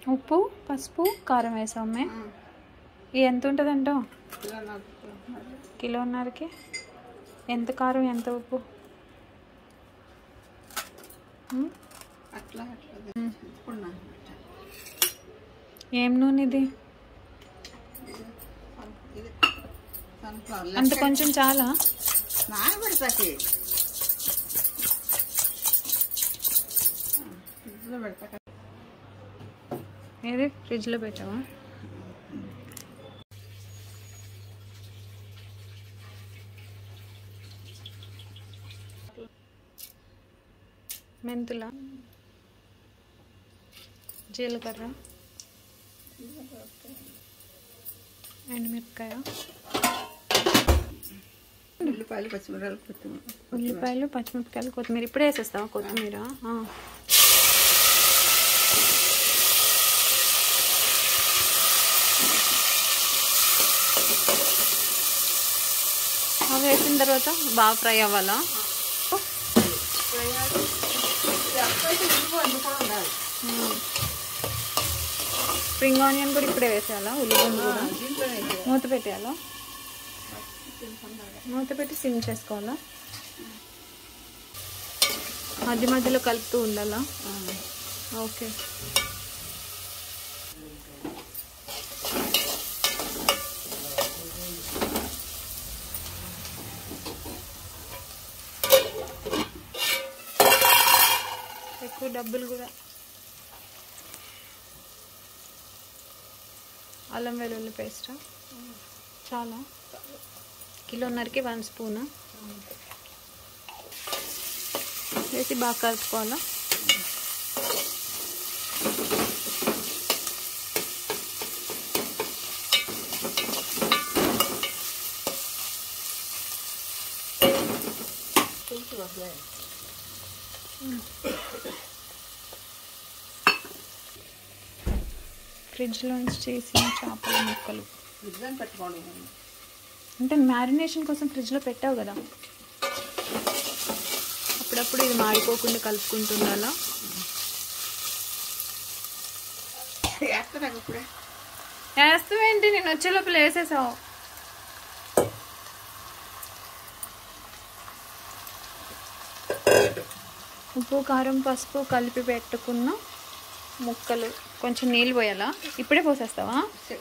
ఉప్పు పసుపు కారం వేసామే. ఎంత ఉంటుందంటావు? కిలోన్నరకి ఎంత కారం ఎంత ఉప్పు? ఏం నూనె ఇది? అంత కొంచెం చాలా? ఏది ఫ్రిడ్జ్లో పెట్టావా? మెంతుల, జీలకర్ర, ఎండుమిరపకాయ, ఉల్లిపాయలు పచ్చిమిరపకాయలు కొత్తిమీర. ఉల్లిపాయలు పచ్చిమిరపకాయలు కొత్తిమీర ఇప్పుడే వేసేస్తావా? కొత్తిమీర అవి వేసిన తర్వాత బాగా ఫ్రై అవ్వాలా? స్ప్రింగ్ ఆనియన్ కూడా ఇప్పుడే వేసేయాలా? ఉల్లిగడ్డ కూడా మూత పెట్టేయాలా? మూత పెట్టి సిమ్ చేసుకోవాలా? మధ్య మధ్యలో కలుపుతూ ఉండాలా? ఓకే. ఎక్కువ డబ్బులు కూడా. అల్లం వెల్లుల్లి పేస్టా? చాలా? కిలోన్నరకి 1 స్పూన్ వేసి బాగా కలుపుకోవాలా? ఫ్రిడ్జ్లోంచి చేసిన చేపల ముక్కలు పెట్టుకోండి. అంటే మ్యారినేషన్ కోసం ఫ్రిడ్జ్లో పెట్టావు కదా, అప్పుడప్పుడు ఇది మాడిపోకుండా కలుపుకుంటుండాలా? వేస్తావేంటి? నేను వచ్చే లోపల వేసేసావు. ఉప్పు కారం పసుపు కలిపి పెట్టుకున్న ముక్కలు. కొంచెం నీళ్ళు పోయాలా? ఇప్పుడే పోసేస్తావా?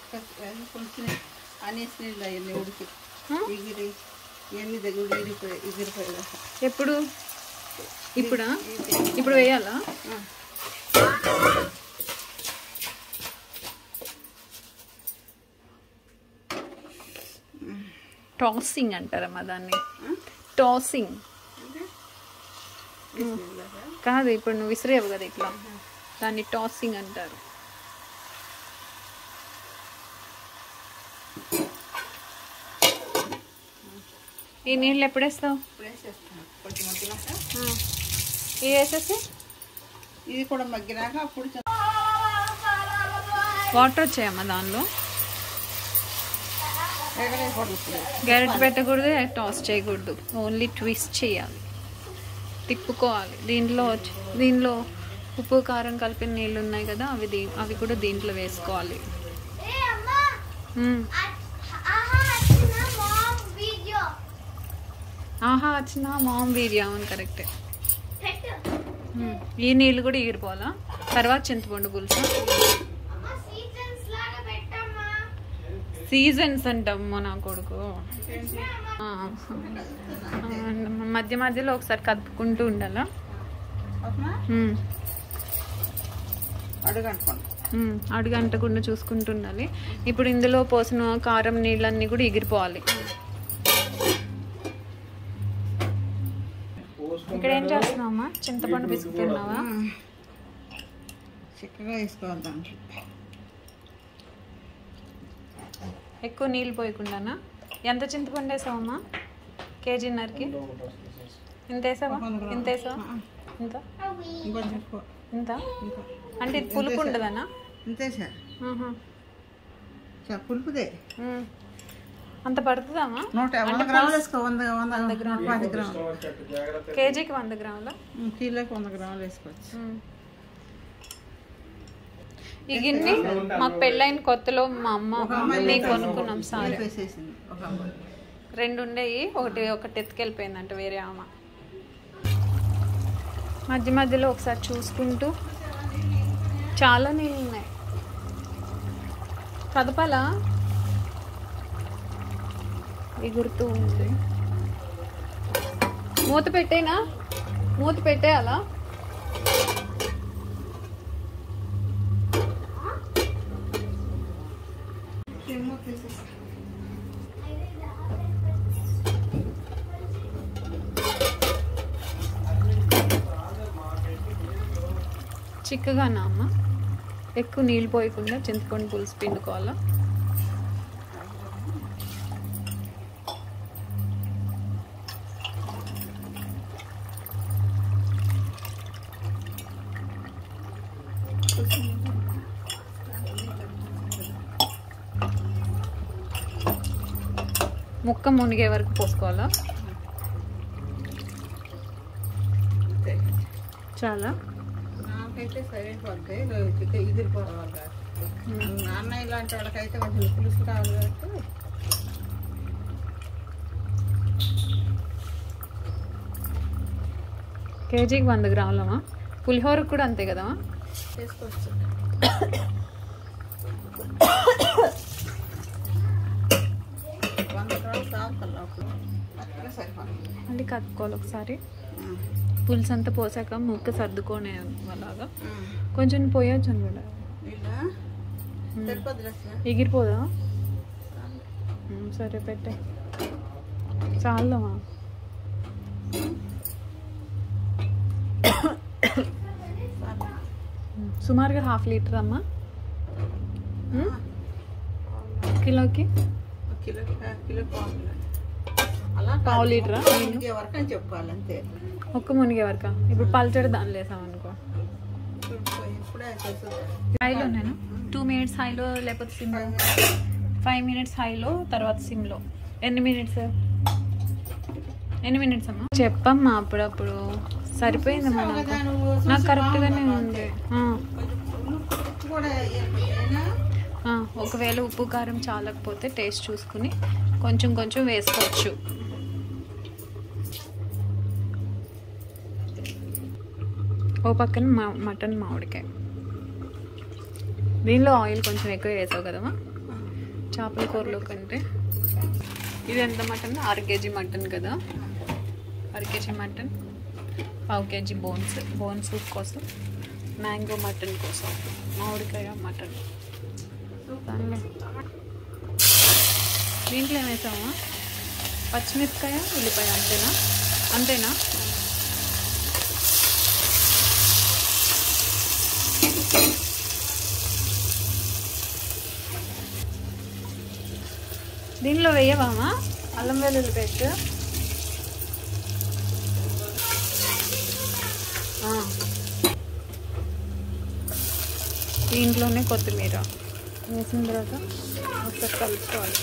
ఎప్పుడు? ఇప్పుడా? ఇప్పుడు వేయాలా? టాసింగ్ అంటారమ్మా దాన్ని. టాసింగ్ కాదు, ఇప్పుడు నువ్వు విసిరేవు కదా ఇట్లా, దాన్ని టాసింగ్ అంటారు. ఈ నీళ్ళు ఎప్పుడు వేస్తావు? ఇది వేసేసి ఇది కూడా మగ్గినాక అప్పుడు వాటర్ వచ్చాయమ్మా దానిలో. గరిటె పెట్టకూడదు, టాస్ చేయకూడదు, ఓన్లీ ట్విస్ట్ చేయాలి, తిప్పుకోవాలి. దీనిలో ఉప్పు కారం కలిపిన నీళ్ళు ఉన్నాయి కదా, అవి కూడా దీంట్లో వేసుకోవాలి. ఆహా వచ్చిన మామ్ వీడియో. అవును, కరెక్టే. ఈ నీళ్ళు కూడా ఎగిరిపోవాలా? తర్వాత చింతపండు పులుసు. సీజన్స్ అంటమ్మా నా కొడుకు. మధ్య మధ్యలో ఒకసారి కలుపుకుంటూ ఉండాలా? అడుగంటకుండా చూసుకుంటూ ఉండాలి. ఇప్పుడు ఇందులో పోసిన కారం నీళ్ళన్నీ కూడా ఎగిరిపోవాలి. ఇక్కడ ఏం చేస్తున్నావమ్మా? చింతపండు పిసుకుతున్నావా? చిక్కగా వేసుకోవాలి దాంట్లో. ఎక్కువ నీళ్ళు పోయకుండానా? ఎంత చింతపండు వేసావమ్మా? కేజీన్నరకి ఇంత వేసావా? ఇంత వేసావా? ఇంత ఇంత అంటే ఇది పులుపు ఉండదనా? అంతే సార్, పులుపుదే. అంత పడుతుందమ్మా? 150 గ్రాములు వేసుకో. 100 గ్రాములు. కేజీకి 100 గ్రాముల? కిలోకి 100 గ్రాములు వేసుకోవచ్చు. ఈ గిన్నె మాకు పెళ్ళైన కొత్తలో మా అమ్మ మేము కొనుక్కున్నాం సారీ. వేసేసింది ఒక అమ్మాయి. 2 ఉండేవి, ఒకటి ఎత్తుకెళ్ళిపోయిందంట వేరే ఆమె. మధ్య మధ్యలో ఒకసారి చూసుకుంటూ చాలా నీళ్ళు ఉన్నాయి. కదపాలా ఎగురుతూ ఉంది. మూత పెట్టేనా? మూత పెట్టేయాలా? చిక్కగానా అమ్మ? ఎక్కువ నీళ్ళు పోయకుండా చింతపండు పులుసు పిండుకోవాలా? ముక్క మునిగే వరకు పోసుకోవాలా? చాలా నాకైతే సరిపోద్ది. ఎగిరిపోవాలి. నాన్న ఇలాంటి వాళ్ళకైతే కొంచెం పులుసు కావాలి కాబట్టి కేజీకి 100 గ్రాములమా? పులిహోరకు కూడా అంతే కదా చేసుకోవచ్చు. మళ్ళీ కలుపుకోవాలి ఒకసారి. పులుసు అంతా పోసాక ముక్క సర్దుకోనే అలాగా కొంచెం పోయొచ్చు అనమాట. ఎగిరిపోదా? సరే పెట్టే. చాలమ్మా. సుమారుగా 1/2 లీటర్ అమ్మా కిలోకి? పావు లీటరా? చెప్పాలి అంతే. ఒక్క మునిగే వరకా? ఇప్పుడు పల్చడి దానిలో వేసామనుకో. హైలో నేను 2 మినిట్స్ హైలో లేకపోతే సిమ్లో, 5 మినిట్స్ హైలో తర్వాత సిమ్లో. ఎన్ని మినిట్స్ అమ్మా? చెప్పమ్మా అప్పుడప్పుడు. సరిపోయిందమ్మా నాకు కరెక్ట్గానే ఉంది. ఒకవేళ ఉప్పు కారం చాలకపోతే టేస్ట్ చూసుకుని కొంచెం కొంచెం వేసుకోవచ్చు. ఓ పక్కన మటన్ మామిడికాయ. దీనిలో ఆయిల్ కొంచెం ఎక్కువ వేసావు కదమ్మా చేపల కూరలో కంటే. ఇది ఎంత మటన్? 1/2 కేజీ మటన్ కదా. 1/2 KG mutton, 1/2 KG bone soup కోసం, మ్యాంగో మటన్ కోసం మామిడికాయ మటన్. దీంట్లో ఏం వేసామా? పచ్చిమిరపకాయ, ఉల్లిపాయ అంతేనా? దీనిలో వేయవామా అల్లం వెల్లుల్లి పేస్ట్? దీంట్లోనే కొత్తిమీర వేసిన తర్వాత ఒకసారి కలుపుకోవాలి.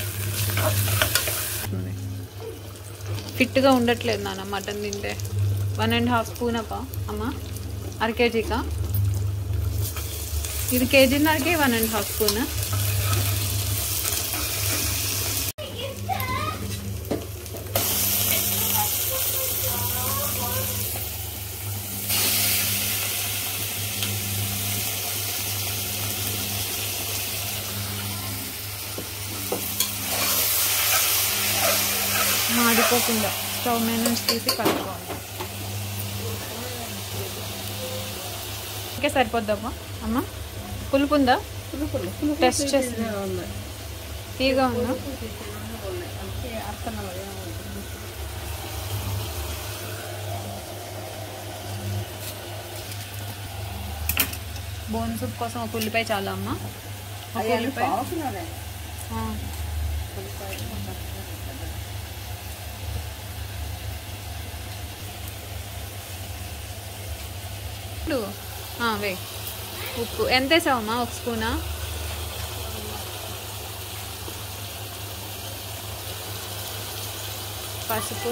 ఫిట్గా ఉండట్లేదు నాన్న మటన్ తింటే. 1.5 స్పూన్ అమ్మా 1/2 కేజీకా? ఇది కేజీన్నరకి 1.5 స్పూన్. మాడిపోకుండా స్టవ్ మీద నుంచి తీసి కలుపుకోవాలి. ఓకే సరిపోద్దమ్మా. అమ్మ పులుపు ఉందా? టెస్ట్ చేసి తీగా ఉందా? బోన్ సూప్ కోసం ఒక ఉల్లిపాయ చాలా అమ్మా. ఒక ఉల్లిపాయ వే. ఉప్పు ఎంత వేసావమ్మా? 1 స్పూనా? పసుపు,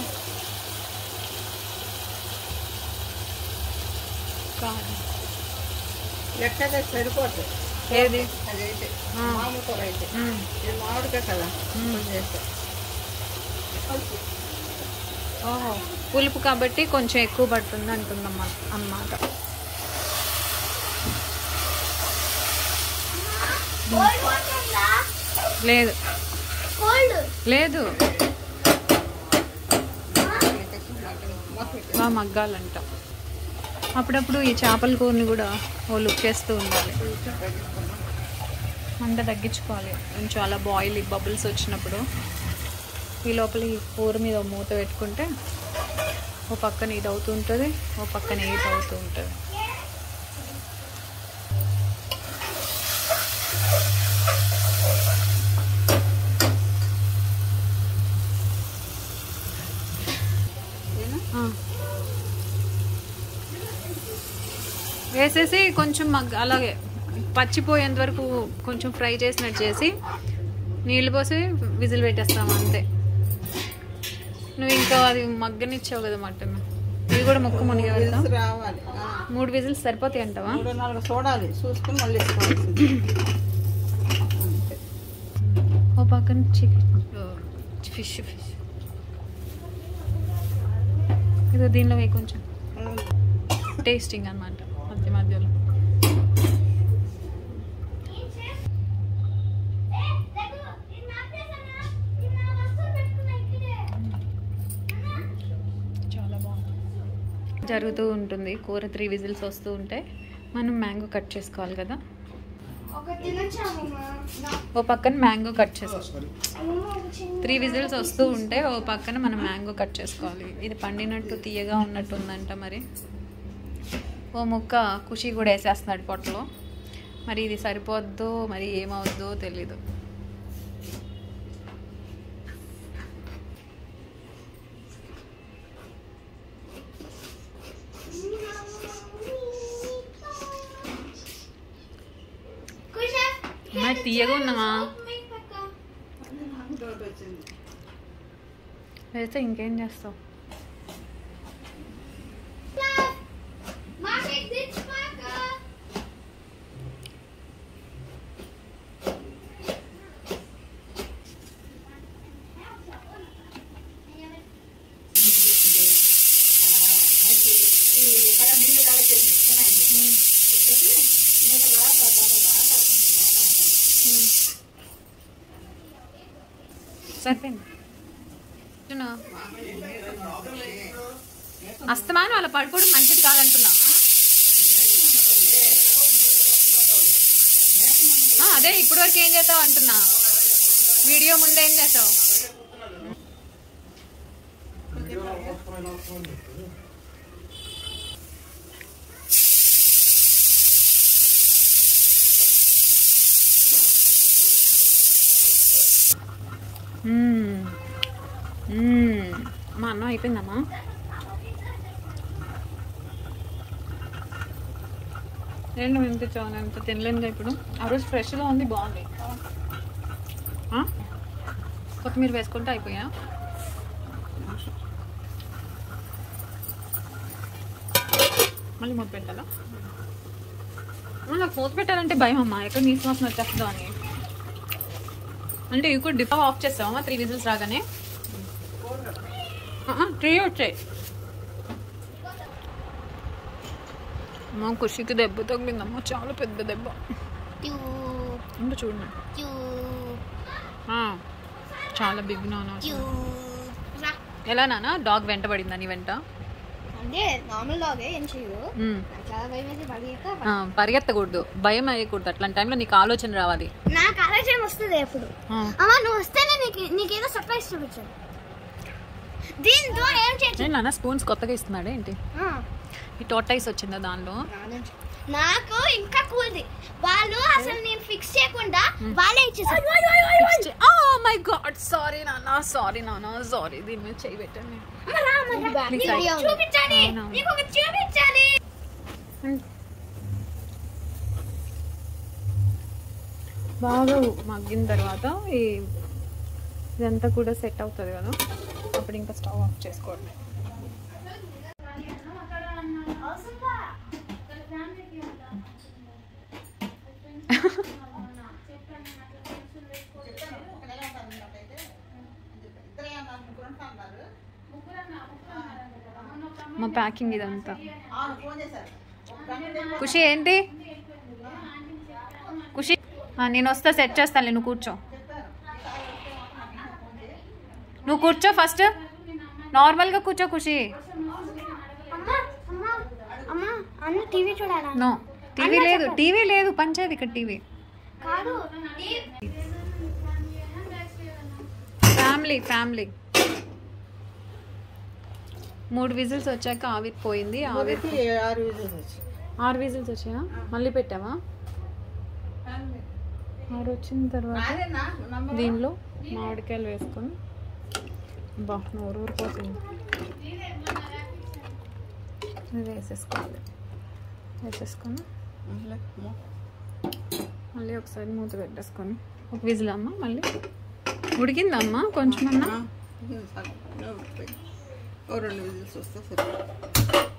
కారం లెక్కగా సరిపోతుంది. ఏది అదైతే మామిడి కూర అయితే ఇది మామిడికాయ కదా చేస్తాం. ఓహో, పులుపు కాబట్టి కొంచెం ఎక్కువ పడుతుంది అంటుందమ్మా అన్నమాట. లేదు లేదు బాగా మగ్గాలంట. అప్పుడప్పుడు ఈ చేపల కూరని కూడా ఓ లుక్ వేస్తూ ఉండాలి, మంట తగ్గించుకోవాలి కొంచెం. అలా బాయిల్ బబుల్స్ వచ్చినప్పుడు ఈ లోపల ఈ కూర మీద మూత పెట్టుకుంటే ఓ పక్కన ఇది అవుతూ ఉంటుంది, ఓ పక్కన ఇది అవుతూ ఉంటుంది. వేసేసి కొంచెం అలాగే పచ్చిపోయేంత వరకు కొంచెం ఫ్రై చేసినట్టు చేసి నీళ్ళు పోసి విజిల్ పెట్టేస్తాము అంతే. నువ్వు ఇంకా అది మగ్గనిచ్చావు కదా మటన్, ఇవి కూడా ముక్క మునిగే వెళ్తాం. రావాలి 3 విజిల్స్ సరిపోతాయి అంటావా? 3-4 చూడాలి, చూసుకుని మళ్ళీ వేసుకోవాల్సింది. ఓ పక్కన చికెన్ ఫిష్ ఇది దీనిలో వేయి కొంచెం టేస్టింగ్ అనమాట మధ్య మధ్యలో. చాలా బాగుంది. జరుగుతూ ఉంటుంది కూర. 3 విజిల్స్ వస్తూ ఉంటే మనం మ్యాంగో కట్ చేసుకోవాలి కదా. ఓ పక్కన మ్యాంగో కట్ చేసుకోవాలి. 3 విజిల్స్ వస్తూ ఉంటే ఓ పక్కన మనం మ్యాంగో కట్ చేసుకోవాలి. ఇది పండినట్టు తీయగా ఉన్నట్టు ఉందంట. మరి ఓ ముక్క ఖుషి కూడా వేసేస్తున్నాడు పొట్టలో. మరి ఇది సరిపోద్దో మరి ఏమవుద్దో తెలీదు. మరి తీయగా ఉన్నామా వేస్తే ఇంకేం చేస్తావు? సరిపోయింది. అస్తమానం అలా పడుకోవడం మంచిది కాదంటున్నా. అదే ఇప్పటి వరకు ఏం చేస్తావు అంటున్నా, వీడియో ముందే ఏం చేసావు? మా అన్నం అయిపోయిందమ్మా. ఏంటి వినిపించావు? నేను ఎంత తినలేనుగా ఇప్పుడు. ఆ రోజు ఫ్రెష్గా ఉంది, బాగుంది. కొత్తిమీర వేసుకుంటే అయిపోయా. మళ్ళీ మూత పెట్టాలా? నాకు మూత పెట్టాలంటే భయం అమ్మా, ఎక్కడ నీసు వాసన వచ్చేస్తుందో అని. అంటే ఇవి కూడా డిఫా ఆఫ్ చేస్తావమ్మా 3 విజిల్స్ రాగానే? 3 వచ్చాయి. మా ఖుషికి దెబ్బ తగిలిందమ్మా, చాలా పెద్ద దెబ్బ. అంటే చూడండి, చాలా బిగ్ నాన్న. ఎలా నాన్న డాగ్ వెంట పడిందా నీ వెంట? పరిగెత్తకూడదు, భయం వేయకూడదు. అట్లాంటి టైంలో నీకు ఆలోచన రావాలి. నాకు ఆలోచన వస్తుంది ఎప్పుడు. అమ్మా నువ్వు వస్తేనే నీకేదో సర్ప్రైజ్ చూపించాను. దీంతో ఏం చేయాలి నాన్న? స్పూన్స్ కొత్తగా ఇస్తున్నాడే ఏంటి? ఈ టోటైస్ వచ్చిందా దానిలో? నాకు ఇంకా కూల్ది. వాళ్ళు అసలు నేను ఫిక్స్ చేయకుండా వాళ్ళే ఇచ్చేసారు. ఓ మై గాడ్, సారీ నాన్న, సారీ నాన్న, సారీ. దీని మీద చేయి పెట్టండి. చూపించాలి, నీకు చూపించాలి. బాగా మగ్గిన తర్వాత ఇదంతా కూడా సెట్ అవుతుంది కదా, అప్పుడు ఇంకా స్టవ్ ఆఫ్ చేసుకోండి. మా ప్యాకింగ్ ఇదంతా. ఖుషి ఏంటి ఖుషి? నేను వస్తా, సెట్ చేస్తాను. నువ్వు కూర్చో, నువ్వు కూర్చో ఫస్ట్, నార్మల్గా కూర్చో ఖుషి. నో టీవీ లేదు పంచాయతీ ఇక్కడ టీవీ. ఫ్యామిలీ 3 విజిల్స్ వచ్చాక ఆవిరి పోయింది. 6 విజిల్స్ వచ్చాయా? మళ్ళీ పెట్టావా? 6 వచ్చిన తర్వాత దీనిలో మామిడికాయలు వేసుకొని ఊరిపోతుంది. ఇది వేసేసుకొని మళ్ళీ ఒకసారి మూత పెట్టేసుకొని ఒక విజిల్ అమ్మ. మళ్ళీ ఉడికిందమ్మా కొంచెం అన్నా? 2 విజిల్స్ వస్తే సరే.